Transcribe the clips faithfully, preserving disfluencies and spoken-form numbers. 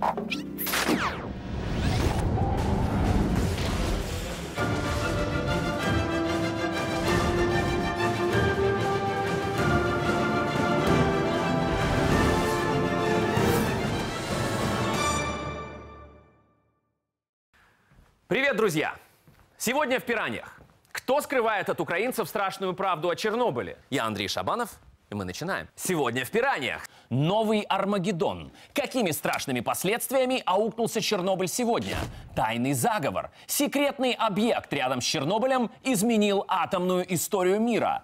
Привет, друзья! Сегодня в «Пираньях». Кто скрывает от украинцев страшную правду о Чернобыле? Я Андрей Шабанов, и мы начинаем. Сегодня в «Пираньях». Новый Армагеддон. Какими страшными последствиями аукнулся Чернобыль сегодня? Тайный заговор. Секретный объект рядом с Чернобылем изменил атомную историю мира.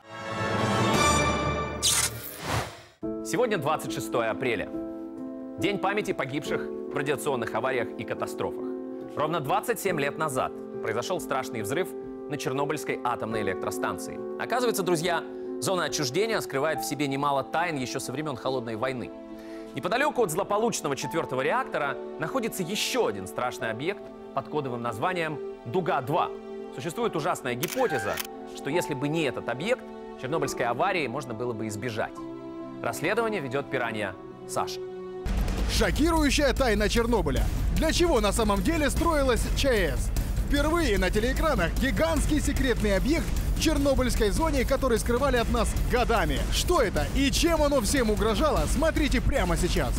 Сегодня двадцать шестое апреля. День памяти погибших в радиационных авариях и катастрофах. Ровно двадцать семь лет назад произошел страшный взрыв на Чернобыльской атомной электростанции. Оказывается, друзья, зона отчуждения скрывает в себе немало тайн еще со времен Холодной войны. Неподалеку от злополучного четвертого реактора находится еще один страшный объект под кодовым названием Дуга два. Существует ужасная гипотеза, что если бы не этот объект, Чернобыльской аварии можно было бы избежать. Расследование ведет «Пиранья» Саша. Шокирующая тайна Чернобыля. Для чего на самом деле строилась ЧАЭС? Впервые на телеэкранах гигантский секретный объект в Чернобыльской зоне, который скрывали от нас годами. Что это и чем оно всем угрожало, смотрите прямо сейчас.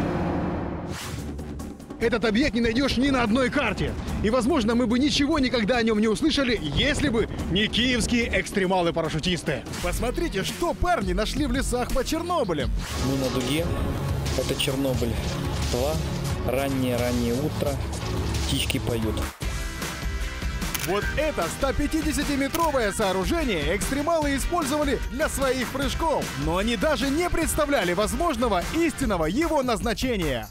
Этот объект не найдешь ни на одной карте. И, возможно, мы бы ничего никогда о нем не услышали, если бы не киевские экстремалы-парашютисты. Посмотрите, что парни нашли в лесах под Чернобылем. Мы на дуге. Это Чернобыль два. Раннее-раннее утро. Птички поют. Вот это стопятидесятиметровое сооружение экстремалы использовали для своих прыжков. Но они даже не представляли возможного истинного его назначения.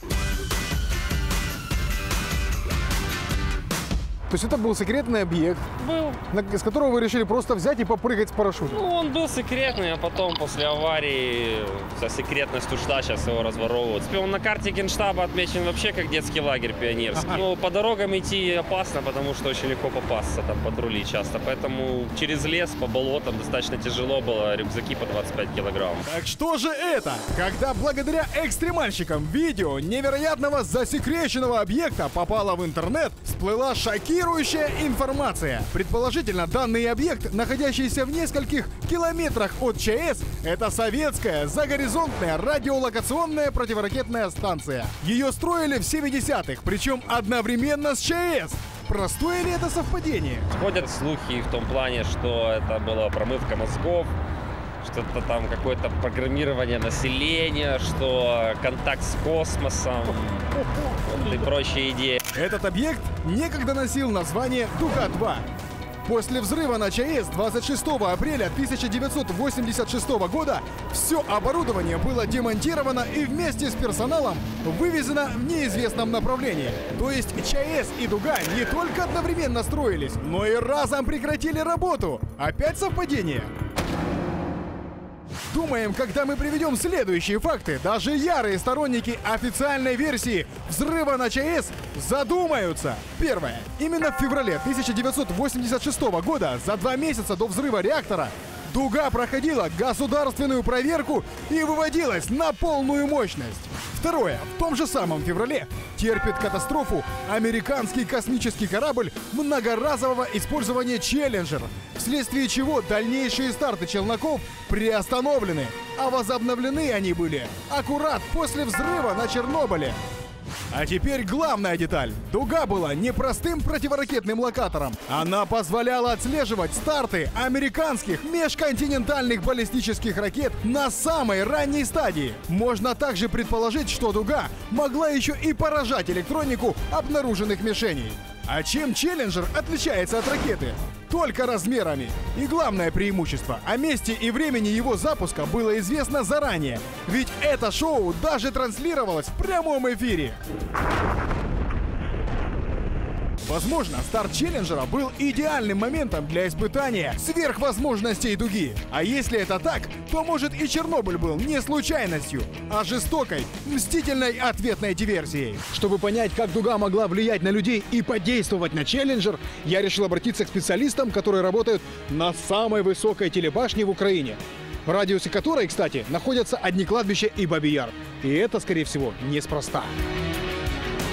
То есть это был секретный объект, Был. из которого вы решили просто взять и попрыгать с парашютом? Ну, он был секретный, а потом после аварии вся секретность ушла, сейчас его разворовывают. Он на карте Генштаба отмечен вообще как детский лагерь пионерский. Ага. Ну, по дорогам идти опасно, потому что очень легко попасться, там патрули часто. Поэтому через лес, по болотам достаточно тяжело было, рюкзаки по двадцать пять килограмм. Так что же это? Когда благодаря экстремальщикам видео невероятного засекреченного объекта попало в интернет, всплыла шокирующая информация. Предположительно, данный объект, находящийся в нескольких километрах от ЧАЭС, это советская загоризонтная радиолокационная противоракетная станция. Ее строили в семидесятых, причем одновременно с ЧАЭС. Простое ли это совпадение? Ходят слухи в том плане, что это была промывка мозгов, что-то там какое-то программирование населения, что контакт с космосом и прочие идеи. Этот объект некогда носил название Дуга два. После взрыва на ЧАЭС двадцать шестого апреля тысяча девятьсот восемьдесят шестого года все оборудование было демонтировано и вместе с персоналом вывезено в неизвестном направлении. То есть ЧАЭС и Дуга не только одновременно строились, но и разом прекратили работу. Опять совпадение? Думаем, когда мы приведем следующие факты, даже ярые сторонники официальной версии взрыва на ЧАЭС задумаются. Первое. Именно в феврале тысяча девятьсот восемьдесят шестого года, за два месяца до взрыва реактора, Дуга проходила государственную проверку и выводилась на полную мощность. Второе. В том же самом феврале терпит катастрофу американский космический корабль многоразового использования «Челленджер», вследствие чего дальнейшие старты челноков приостановлены, а возобновлены они были аккурат после взрыва на Чернобыле. А теперь главная деталь. Дуга была не простым противоракетным локатором. Она позволяла отслеживать старты американских межконтинентальных баллистических ракет на самой ранней стадии. Можно также предположить, что Дуга могла еще и поражать электронику обнаруженных мишеней. А чем «Челленджер» отличается от ракеты? Только размерами. И главное преимущество – о месте и времени его запуска было известно заранее. Ведь это шоу даже транслировалось в прямом эфире. Возможно, старт «Челленджера» был идеальным моментом для испытания сверхвозможностей Дуги. А если это так, то, может, и Чернобыль был не случайностью, а жестокой, мстительной ответной диверсией. Чтобы понять, как Дуга могла влиять на людей и подействовать на «Челленджер», я решил обратиться к специалистам, которые работают на самой высокой телебашне в Украине, в радиусе которой, кстати, находятся одни кладбища и Бабий Яр. И это, скорее всего, неспроста.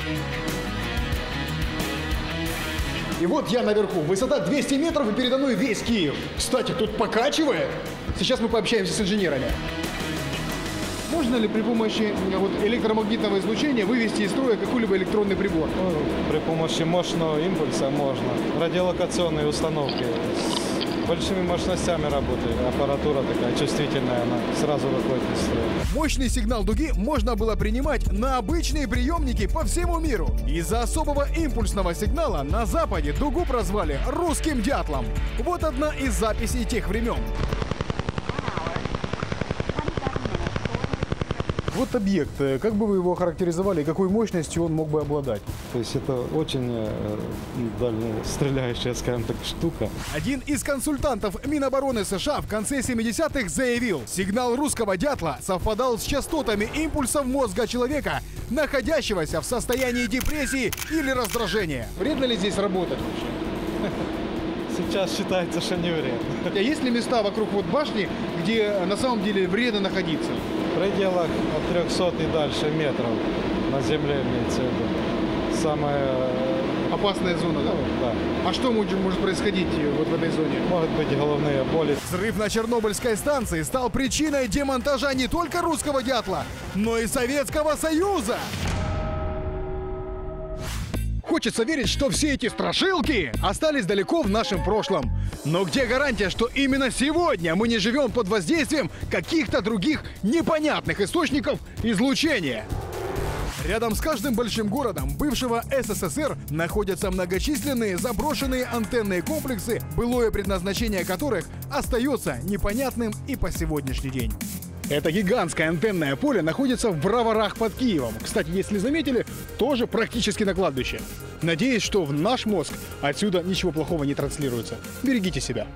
И вот я наверху. Высота двести метров, и передо мной весь Киев. Кстати, тут покачивает. Сейчас мы пообщаемся с инженерами. Можно ли при помощи вот, электромагнитного излучения вывести из строя какой-либо электронный прибор? Ну, при помощи мощного импульса можно. Радиолокационные установки с большими мощностями работают. Аппаратура такая чувствительная, она сразу выходит из строя. Мощный сигнал дуги можно было принимать на обычные приемники по всему миру. Из-за особого импульсного сигнала на Западе дугу прозвали «русским дятлом». Вот одна из записей тех времен. Вот объект. Как бы вы его характеризовали и какой мощностью он мог бы обладать? То есть это очень э, дальностреляющая, скажем так, штука. Один из консультантов Минобороны США в конце семидесятых заявил, сигнал русского дятла совпадал с частотами импульсов мозга человека, находящегося в состоянии депрессии или раздражения. Вредно ли здесь работать вообще? Сейчас считается, что не вредно. Есть ли места вокруг вот башни, где на самом деле вредно находиться? В пределах от трёхсот и дальше метров на земле имеется в виду. Самая опасная зона, да? Ну, да. А что может, может происходить вот в этой зоне? Может быть головные боли. Взрыв на Чернобыльской станции стал причиной демонтажа не только русского дятла, но и Советского Союза. Хочется верить, что все эти страшилки остались далеко в нашем прошлом. Но где гарантия, что именно сегодня мы не живем под воздействием каких-то других непонятных источников излучения? Рядом с каждым большим городом бывшего СССР находятся многочисленные заброшенные антенные комплексы, былое предназначение которых остается непонятным и по сегодняшний день. Это гигантское антенное поле находится в Броварах под Киевом. Кстати, если заметили, тоже практически на кладбище. Надеюсь, что в наш мозг отсюда ничего плохого не транслируется. Берегите себя.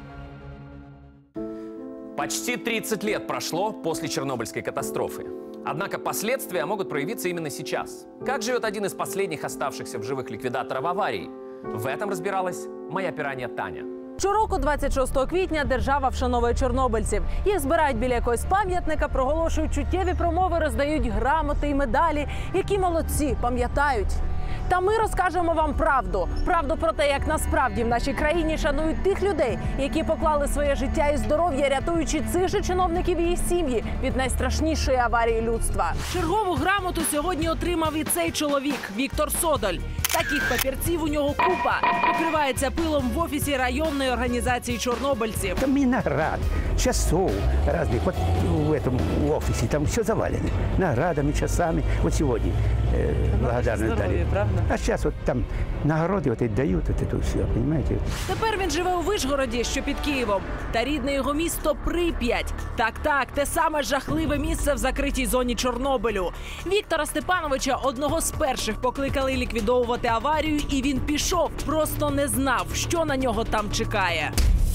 Почти тридцать лет прошло после Чернобыльской катастрофы. Однако последствия могут проявиться именно сейчас. Как живет один из последних оставшихся в живых ликвидаторов аварии? В этом разбиралась моя піранія Таня. Щороку, двадцять шостого квітня, держава вшановує чорнобильців. Їх збирають біля якогось пам'ятника, проголошують чуттєві промови, роздають грамоти і медалі. Які молодці, пам'ятають. Та ми розкажемо вам правду. Правду про те, як насправді в нашій країні шанують тих людей, які поклали своє життя і здоров'я, рятуючи цих же чиновників і їх сім'ї від найстрашнішої аварії людства. Чергову грамоту сьогодні отримав і цей чоловік – Віктор Содоль. Таких папірців у нього купа. Покривається пилом в офісі районної організації чорнобильців. Там и наград, часов разных. Вот в этом офисе там все завалено. Наградами, часами. Вот сегодня э, благодарность дали. Правда? А сейчас вот там нагороды вот и дают вот это все, понимаете? Тепер він живе у Вишгороді, що під Києвом. Та рідне його місто Прип'ять. Так-так, те саме жахливе місце в закритій зоні Чорнобилю. Віктора Степановича одного з перших покликали ліквідовувати аварію, і він пішов. Просто не знав, що на нього там чекає.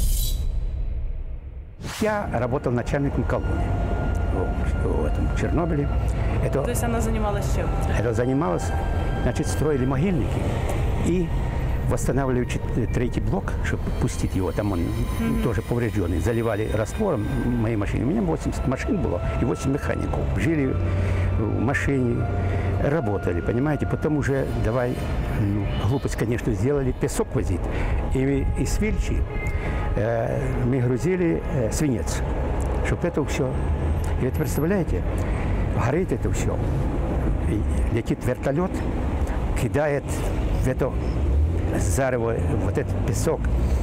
Я работал начальником колонии в, в этом Чернобыле. Это, То есть она занималась чем? это занималось, значит, строили могильники и восстанавливали чет- третий блок, чтобы пустить его. Там он mm-hmm. тоже поврежденный. Заливали раствором моей машине. У меня восемьдесят машин было и восемь механиков. Жили в машине, работали, понимаете. Потом уже давай, ну, глупость, конечно, сделали, песок возить. И из Вильчи э, мы грузили э, свинец, чтобы это все. И это, представляете, горит это все. И летит вертолет, кидает в это зарево вот этот песок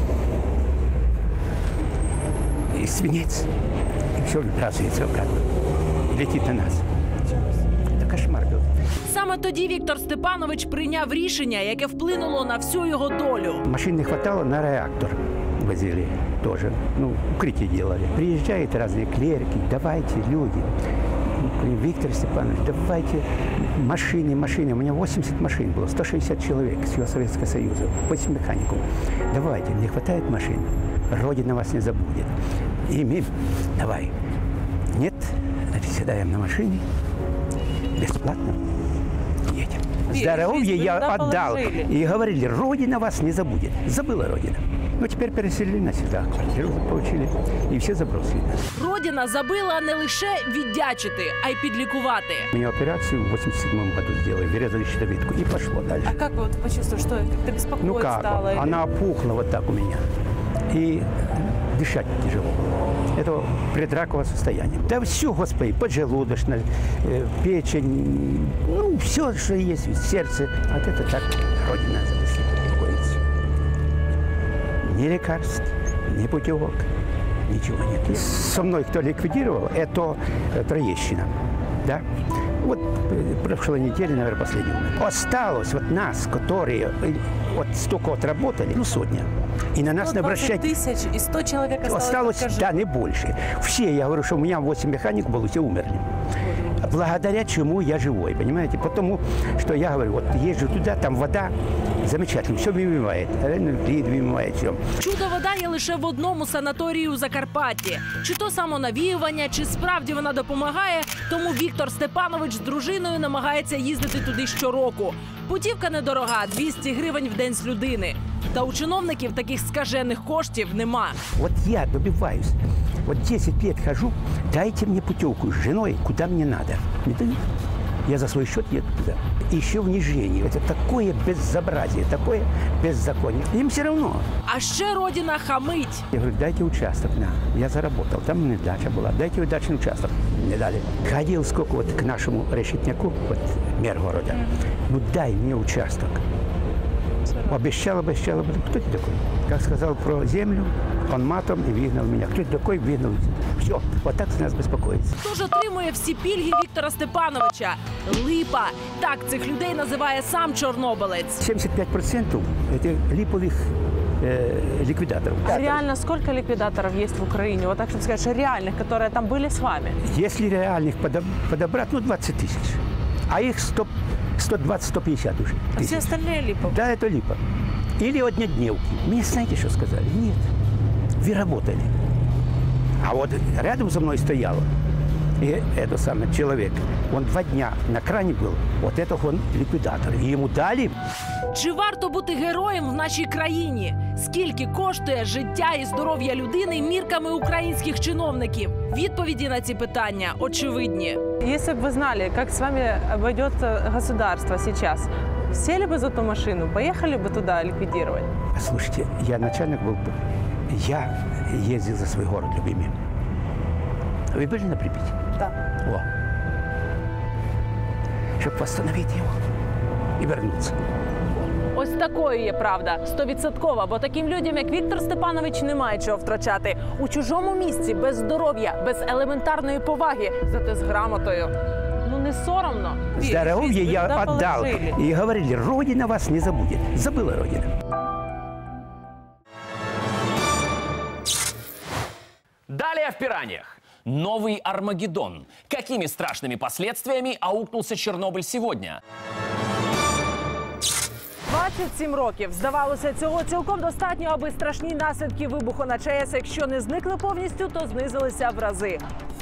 и свинец. И все выбрасывается обратно. И летит на нас. Это кошмар был. Саме тоді Віктор Степанович прийняв рішення, яке вплинуло на всю його долю. Машин не хватало, на реактор возили тоже. Ну, укрытие делали. Приезжают разные клерики, давайте, люди. Виктор Степанович, давайте машины, машины. У меня восемьдесят машин было, сто шестьдесят человек с всего Советского Союза, восемь механиков. Давайте, не хватает машин, Родина вас не забудет. И мы, давай. Нет, значит, седаем на машине, бесплатно едем. Здоровье я отдал. И говорили, Родина вас не забудет. Забыла Родина. Ну, теперь переселили навсегда. Квартиру получили. И все забросили. Родина забила не лише віддячити, а й підлікувати. Мне операцию в восемьдесят седьмом году сделали, вырезали щитовидку и пошло дальше. А как вы вот почувствовали, что как-то беспокоить Ну как, стало? или- она опухла вот так у меня. И дышать тяжело. Это предраковое состояние. Да все, Господи, поджелудочная, э, печень, ну, все, что есть, сердце. Вот это так Родина беспокоится. Ни лекарств, ни путевок, ничего нет. Со мной кто ликвидировал, это э, Троещина. Да? Вот э, прошлой неделе, наверное, последний умер. Осталось вот нас, которые э, вот столько отработали, ну, сотня. И на нас не обращать... тысяч и сто человек осталось. Осталось, только да, не больше. Все, я говорю, что у меня восемь механиков было, все умерли. Благодаря чему я живой, понимаете? Потому что я говорю, вот езжу туда, там вода замечательно, все вымывает, лид вымывает, все. Чудо-вода є лише в одному санаторії у Закарпатті. Чи то самонавіювання, чи справді вона допомагає, тому Віктор Степанович з дружиною намагається їздити туди щороку. Путівка недорога – двісті гривень в день з людини. Та у чиновників таких скажених коштів нема. Вот я добиваюсь, вот десять лет хожу, дайте мне путевку с женой, куда мне надо. Не дают. Я за свой счет еду туда. И еще унижение. Это такое безобразие, такое беззаконие. Им все равно. А ще Родина хамить. Я говорю, дайте участок, на. Я заработал, там у меня дача была, дайте дачный участок. Не дали. Ходил сколько вот к нашему решетняку, вот мэр города. Ну дай мне участок. Обещал, обещал, обещал. Кто ты такой? Как сказал про землю, он матом и выгнал меня. Кто ты такой? Выгнал. Все, вот так с нас беспокоится. Тож отримує всі пільги Віктора Степановича. Липа. Так цих людей називає сам чорнобилець. семьдесят пять процентов это липовых э, ликвидаторов. А реально сколько ликвидаторов есть в Украине? Вот так, чтобы сказать, что реальных, которые там были с вами? Если реальных подоб- подобрать, ну двадцать тысяч. А их сто, сто двадцать - сто пятьдесят уже. А все тысяч. остальные липовые? Да, это липа. Или однодневки. Мне знаете, что сказали? Нет. Вы работали. А вот рядом со мной стоял и это самый человек. Он два дня на кране был. Вот это он ликвидатор. И ему дали. Чи варто бути героєм в нашій країні? Скільки коштує життя і здоров'я людини мірками українських чиновників? Відповіді на ці питання очевидні. Если бы вы знали, как с вами обойдет государство сейчас, сели бы за ту машину, поехали бы туда ликвидировать? Слушайте, я начальник был. Я ездил за свой город любимый. Вы были на Припяти? Да. О. Чтобы восстановить его и вернуться. Ось такою є правда, стовідсоткова, бо таким людям, як Віктор Степанович, немає чого втрачати. У чужому місці, без здоров'я, без елементарної поваги, зате з грамотою. Ну не соромно? Здоровье я туда отдал. положили. И говорили, Родина вас не забудет. Забыла Родина. Далее в пираниях. Новый Армагеддон. Какими страшными последствиями аукнулся Чернобыль сегодня? двадцять сім років. Здавалося, цього цілком достатньо, аби страшні наслідки вибуху на ЧАЕС, якщо не зникли повністю, то знизилися в рази.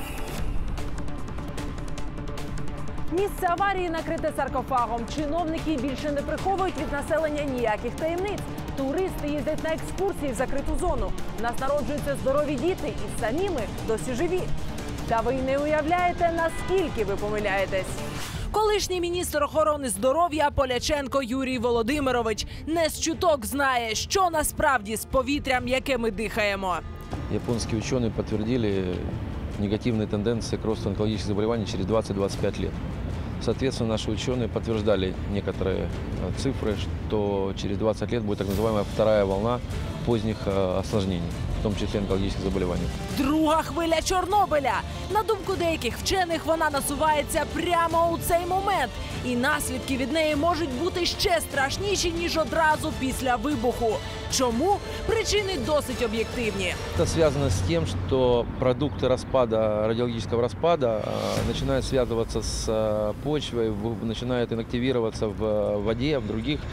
Місце аварії накрите саркофагом. Чиновники більше не приховують від населення ніяких таємниць. Туристи їздять на екскурсії в закриту зону. В нас народжуються здорові діти і самі ми досі живі. Та ви не уявляєте, наскільки ви помиляєтесь. Колишній міністр охорони здоров'я Поляченко Юрій Володимирович не з чуток знає, що насправді з повітрям, яке ми дихаємо. Японские ученые подтвердили негативные тенденции к росту онкологических заболеваний через двадцать - двадцать пять лет. Соответственно, наши ученые подтверждали некоторые э, цифры, что через двадцать лет будет так называемая вторая волна поздних э, осложнений, в том числе онкологических заболеваний. Друга хвиля Чорнобиля. На думку деяких вчених, вона насувається прямо у цей момент. І наслідки від неї можуть бути ще страшніші, ніж одразу після вибуху. Чому? Причини досить об'єктивні. Это связано с тем, что продукты распада, радиологического распада э, начинают связываться с э, почвой, в- начинают инактивироваться в э, воде, в других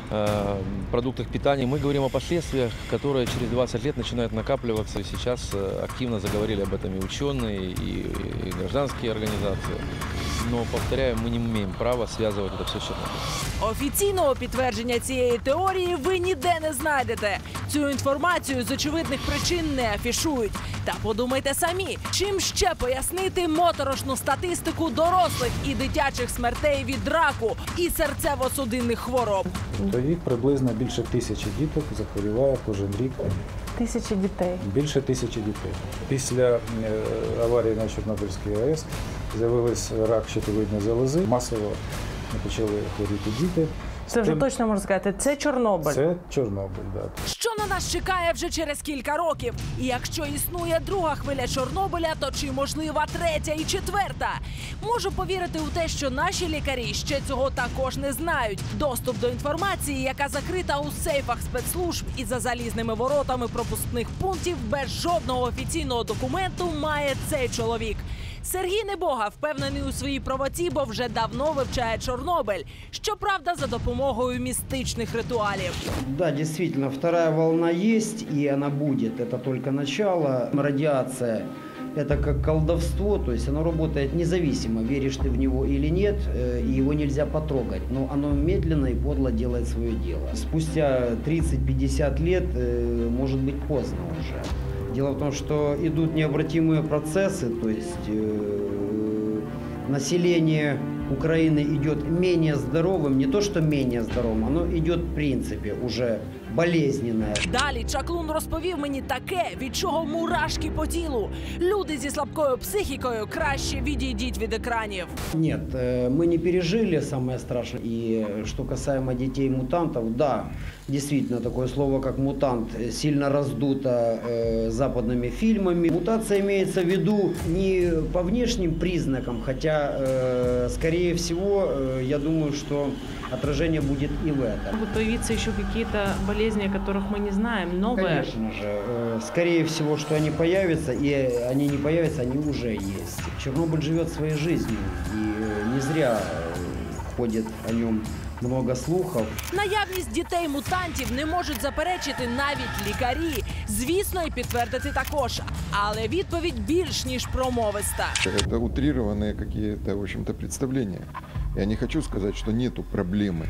э, продуктах питания. Мы говорим о последствиях, которые через двадцать лет начинают накапливаться. И сейчас э, активно заговорили об этом и ученые, и, и гражданские организации. Но, повторяю, мы не имеем права связывать это все с Чернобылем. Офіційного підтвердження цієї теорії ви ніде не знайдете. Цю інформацію з очевидних причин не афішують. Та подумайте самі, чим ще пояснити моторошну статистику дорослих і дитячих смертей від раку і серцево-судинних хвороб. Рік приблизно більше тисячі діток захворіває кожен рік. Тисячі дітей. Більше тисячі дітей. Після е, аварії на Чорнобильській АЕС з'явився рак щитовидної залози. Масово почали хворіти діти. Це вже точно можна сказати, це Чорнобиль. Це Чорнобиль, так. Що на нас чекає вже через кілька років? І якщо існує друга хвиля Чорнобиля, то чи можлива третя і четверта? Можу повірити у те, що наші лікарі ще цього також не знають. Доступ до інформації, яка закрита у сейфах спецслужб і за залізними воротами пропускних пунктів без жодного офіційного документу, має цей чоловік. Сергій Небога впевнений у своїй правоті, бо вже давно вивчає Чорнобиль. Щоправда, за допомогою містичних ритуалів. Да, действительно, вторая волна есть, и она будет. Это только начало. Радиация – это как колдовство, то есть оно работает независимо, веришь ты в него или нет, и его нельзя потрогать. Но оно медленно и подло делает свое дело. Спустя тридцать-пятьдесят лет, может быть, поздно уже. Дело в том, что идут необратимые процессы, то есть э, население Украины идет менее здоровым, не то что менее здоровым, оно идет в принципе уже болезненне. Далі Чаклун розповів мені таке, від чого мурашки по тілу. Люди зі слабкою психікою краще відійдіть від екранів. Нет, мы не пережили самое страшное. И что касаемо детей-мутантов, да, действительно, такое слово, как мутант, сильно раздуто э, западными фильмами. Мутация имеется в виду не по внешним признакам, хотя, э, скорее всего, э, я думаю, что отражение будет и в этом. Могут появиться еще какие-то болезни, о которых мы не знаем, новые. Конечно же. Э, скорее всего, что они появятся, и они не появятся, они уже есть. Чернобыль живет своей жизнью, и не зря ходит о нем много слухів. Наявність дітей-мутантів не можуть заперечити навіть лікарі. Звісно, і підтвердити також. Але відповідь більш ніж промовиста. Это утрированные какие-то, в общем-то, представления. Я не хочу сказать, что нету проблемы.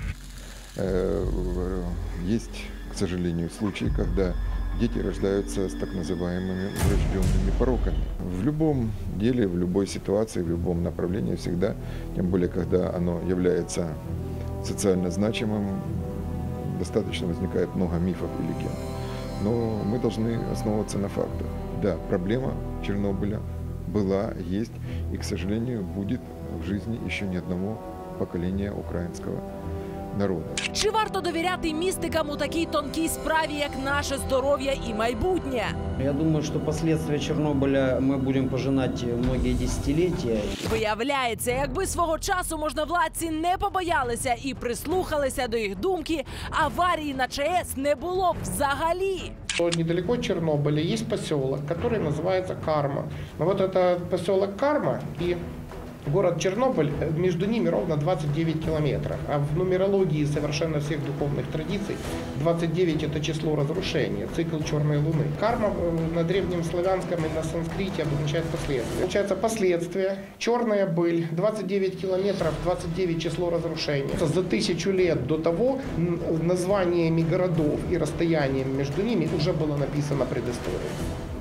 Есть, к сожалению, случаи, когда дети рождаются с так называемыми врожденными пороками. В любом деле, в любой ситуации, в любом направлении всегда, тем более, когда оно является социально значимым, достаточно возникает много мифов и легенд. Но мы должны основываться на фактах. Да, проблема Чернобыля была, есть и, к сожалению, будет в жизни еще ни одного поколения украинского народу. Чи варто довіряти містикам у такій тонкій справі, як наше здоров'я і майбутнє? Я думаю, що последствия Чорнобиля ми будемо пожинати многие десятиліття. Виявляється, якби свого часу можновладці не побоялися і прислухалися до їх думки, аварії на ЧАЕС не було б взагалі. Недалеко от Чернобыля есть поселок, который называется Карма. Но вот этот поселок Карма и город Чернобыль, между ними ровно двадцать девять километров. А в нумерологии совершенно всех духовных традиций двадцать девять – это число разрушения, цикл черной луны. Карма на древнем славянском и на санскрите обозначает последствия. Получается последствия, черная быль, двадцать девять километров, двадцать девять число разрушения. За тысячу лет до того названиями городов и расстоянием между ними уже было написано предыстория.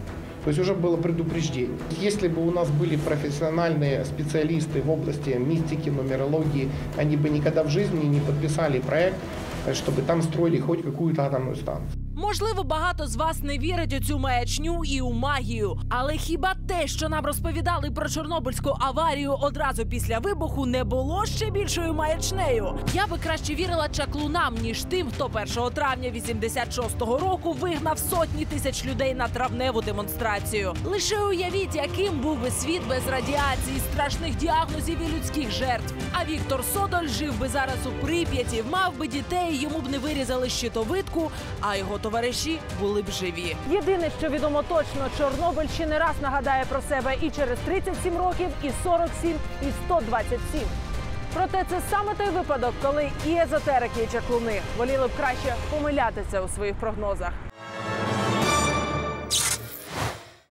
То есть уже было предупреждение. Если бы у нас были профессиональные специалисты в области мистики, нумерологии, они бы никогда в жизни не подписали проект, чтобы там строили хоть какую-то атомную станцию. Можливо, багато з вас не вірить у цю маячню і у магію. Але хіба те, що нам розповідали про Чорнобильську аварію одразу після вибуху, не було ще більшою маячнею? Я би краще вірила чаклунам, ніж тим, хто першого травня вісімдесят шостого року вигнав сотні тисяч людей на травневу демонстрацію. Лише уявіть, яким був би світ без радіації, страшних діагнозів і людських жертв. А Віктор Содоль жив би зараз у Прип'яті, мав би дітей, йому б не вирізали щитовидку, а його товариші були б живі. Єдине, що відомо точно, Чорнобиль ще не раз нагадає про себе і через тридцять сім років, і сорок сім, і сто двадцять сім. Проте це саме той випадок, коли і езотерики, і чаклуни воліли б краще помилятися у своїх прогнозах.